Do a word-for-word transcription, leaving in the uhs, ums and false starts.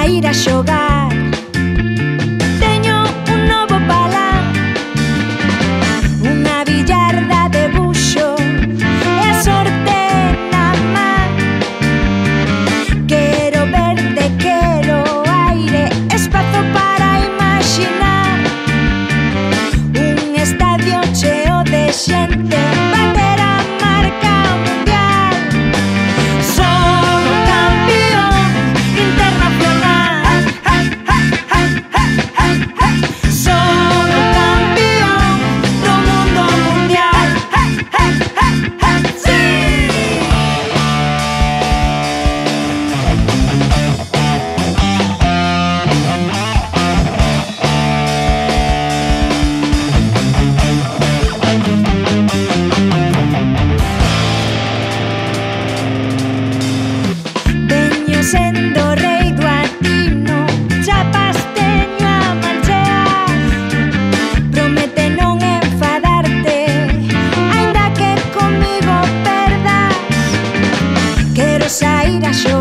sair a xogar. Teño un novo palán, unha billarda de buxo e a sorte na man. Quero verte, quero aire, espazo para imaginar un estadio cheo de xente, bater a marca mundial. Son un campeón internacional. Son un campeón do mundo mundial. Sí. Veño sendo rei do atino, chapas teño a manchear. Promete non enfadarte, aínda que comigo perdas. Quero sair a xogar.